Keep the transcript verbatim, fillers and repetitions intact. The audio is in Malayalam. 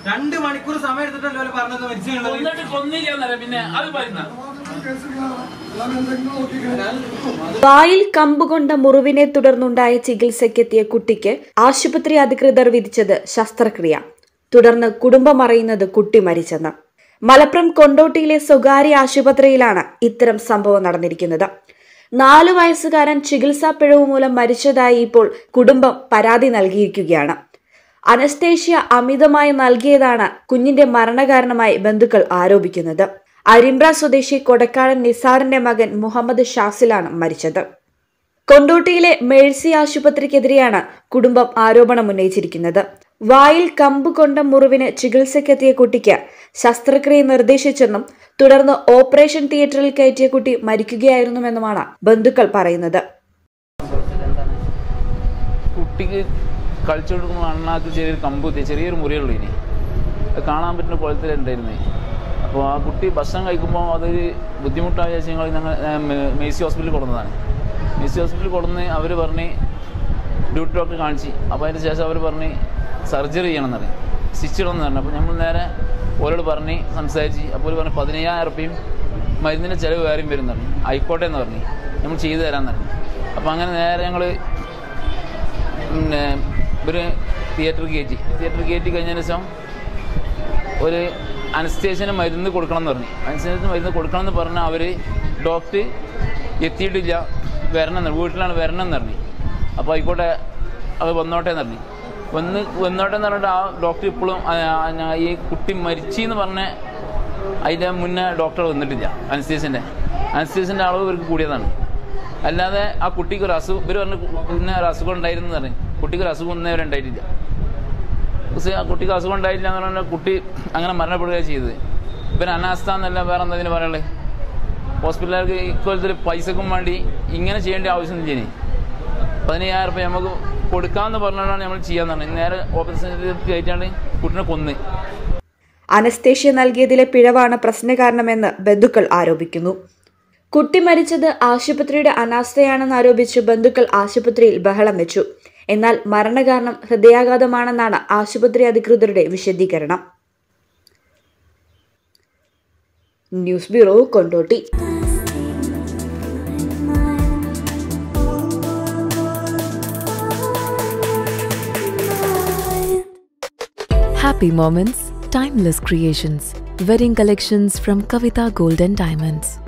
രണ്ട് മണിക്കൂർ സമയം എടുത്തിട്ടല്ലോ പറഞ്ഞത് മരിച്ചു. പിന്നെ അത് പറയുന്ന വായിൽ കമ്പുകൊണ്ട മുറിവിനെ തുടർന്നുണ്ടായ ചികിത്സയ്ക്കെത്തിയ കുട്ടിക്ക് ആശുപത്രി അധികൃതർ വിധിച്ചത് ശസ്ത്രക്രിയ. തുടർന്ന് കുടുംബം അറിയുന്നത് കുട്ടി മരിച്ചെന്ന്. മലപ്പുറം കൊണ്ടോട്ടിയിലെ സ്വകാര്യ ആശുപത്രിയിലാണ് ഇത്തരം സംഭവം നടന്നിരിക്കുന്നത്. നാലു വയസ്സുകാരൻ ചികിത്സാ പിഴവ് മൂലം മരിച്ചതായി ഇപ്പോൾ കുടുംബം പരാതി നൽകിയിരിക്കുകയാണ്. അനസ്തേഷ്യ അമിതമായി നൽകിയതാണ് കുഞ്ഞിന്റെ മരണകാരണമായി ബന്ധുക്കൾ ആരോപിക്കുന്നത്. അരിമ്പ്ര സ്വദേശി കൊടക്കാടൻ നിസാറിന്റെ മകൻ മുഹമ്മദ് ഷാസിലാണ് മരിച്ചത്. കൊണ്ടോട്ടിയിലെ മേഴ്സി ആശുപത്രിക്കെതിരെയാണ് കുടുംബം ആരോപണം ഉന്നയിച്ചിരിക്കുന്നത്. വായിൽ കമ്പ് കൊണ്ട മുറിവിന് ചികിത്സയ്ക്കെത്തിയ കുട്ടിക്ക് ശസ്ത്രക്രിയ നിർദ്ദേശിച്ചെന്നും തുടർന്ന് ഓപ്പറേഷൻ തിയേറ്ററിൽ കയറ്റിയ കുട്ടി മരിക്കുകയായിരുന്നുവെന്നുമാണ് ബന്ധുക്കൾ പറയുന്നത്. കുട്ടിക്ക് കളിച്ചു കൊടുക്കുമ്പോൾ അണ്ണാക്ക് ചെറിയൊരു കമ്പ് ചെറിയൊരു മുറിയുള്ളൂ, ഇനി കാണാൻ പറ്റുന്ന കുളത്തിലുണ്ടായിരുന്നേ. അപ്പോൾ ആ കുട്ടി ഭക്ഷണം കഴിക്കുമ്പോൾ അതൊരു ബുദ്ധിമുട്ടായ ഞങ്ങൾ ഞങ്ങൾ മേഴ്സി ഹോസ്പിറ്റലിൽ കൊടുന്നതാണ്. മേഴ്സി ഹോസ്പിറ്റലിൽ കൊടുന്ന് അവർ പറഞ്ഞ് ഡ്യൂട്ടി ഡോക്ടറെ കാണിച്ച്. അപ്പോൾ അതിന് ശേഷം അവർ പറഞ്ഞ് സർജറി ചെയ്യണമെന്ന് പറഞ്ഞു, സ്റ്റിച്ച് ഇടണമെന്ന് പറഞ്ഞു. അപ്പോൾ നമ്മൾ നേരെ ഓരോട് പറഞ്ഞ് സംസാരിച്ച്. അപ്പോൾ പറഞ്ഞ് പതിനയ്യായിരം റുപ്യയും മരുന്നിൻ്റെ ചിലവ് വേറെയും വരും പറഞ്ഞു. ആയിക്കോട്ടെ എന്ന് പറഞ്ഞ് നമ്മൾ ചെയ്തു തരാമെന്ന് പറഞ്ഞു. അപ്പോൾ അങ്ങനെ നേരെ ഞങ്ങൾ പിന്നെ ഒരു തിയേറ്ററിൽ കയറ്റി തിയേറ്ററിൽ കയറ്റി കഴിഞ്ഞതിന് ശേഷം ഒരു അനസ്തേഷ്യന് മരുന്ന് കൊടുക്കണം എന്ന് പറഞ്ഞു. അനസ്തേഷ്യന് മരുന്ന് കൊടുക്കണം എന്ന് പറഞ്ഞാൽ അവർ ഡോക്ടർ എത്തിയിട്ടില്ല, വരണം എന്ന്, വീട്ടിലാണ് വരണം എന്ന് പറഞ്ഞു. അപ്പോൾ ആയിക്കോട്ടെ അത് വന്നോട്ടെ എന്ന് പറഞ്ഞു. വന്ന് വന്നോട്ടെ എന്ന് പറഞ്ഞിട്ട് ആ ഡോക്ടർ ഇപ്പോഴും ഈ കുട്ടി മരിച്ചെന്ന് പറഞ്ഞ അതിൻ്റെ മുന്നേ ഡോക്ടർ വന്നിട്ടില്ല. അനസ്തേഷ്യൻ്റെ അനസ്തേഷ്യൻ്റെ അളവ് ഇവർക്ക് കൂടിയതാണ്. അല്ലാതെ ആ കുട്ടിക്ക് ഒരു അസുഖം ഇവർ പറഞ്ഞ് പിന്നെ ഒരു അസുഖം ഉണ്ടായിരുന്നു പറഞ്ഞു. കുട്ടിക്ക് ഒരു അസുഖം ഒന്നും ഉണ്ടായിട്ടില്ല. പക്ഷേ ആ കുട്ടിക്ക് അസുഖം ഉണ്ടായിട്ടില്ല എന്ന് പറഞ്ഞാൽ കുട്ടി അങ്ങനെ മരണപ്പെടുകയാണ് ചെയ്തത്. ഇവൻ അനാസ്ഥ എന്നല്ല വേറെ എന്താ പറയുള്ളത്. ഹോസ്പിറ്റലുകാർക്ക് ഇക്കൊല്ലത്തിൽ പൈസക്കും വേണ്ടി ഇങ്ങനെ ചെയ്യേണ്ട ആവശ്യമൊന്നും ചെയ്യണേ. പതിനയ്യായിരം റുപ്യ നമുക്ക് കൊടുക്കാമെന്ന് പറഞ്ഞാണ് നമ്മൾ ചെയ്യാന്ന് പറഞ്ഞത്. നേരെ ഓപ്പറേഷൻ കയറ്റാണ്ട് കുട്ടിനെ കൊന്ന്. അനസ്തേഷ്യ നൽകിയതിലെ പിഴവാണ് പ്രശ്നകാരണമെന്ന് ബന്ധുക്കൾ ആരോപിക്കുന്നു. കുട്ടി മരിച്ചത് ആശുപത്രിയുടെ അനാസ്ഥയാണെന്ന് ആരോപിച്ച് ബന്ധുക്കൾ ആശുപത്രിയിൽ ബഹളം വെച്ചു. എന്നാൽ മരണകാരണം ഹൃദയാഘാതമാണെന്നാണ് ആശുപത്രി അധികൃതരുടെ വിശദീകരണം. News bureau, Kondotty. Happy moments, timeless creations. Wedding collections from Kavita Gold and Diamonds.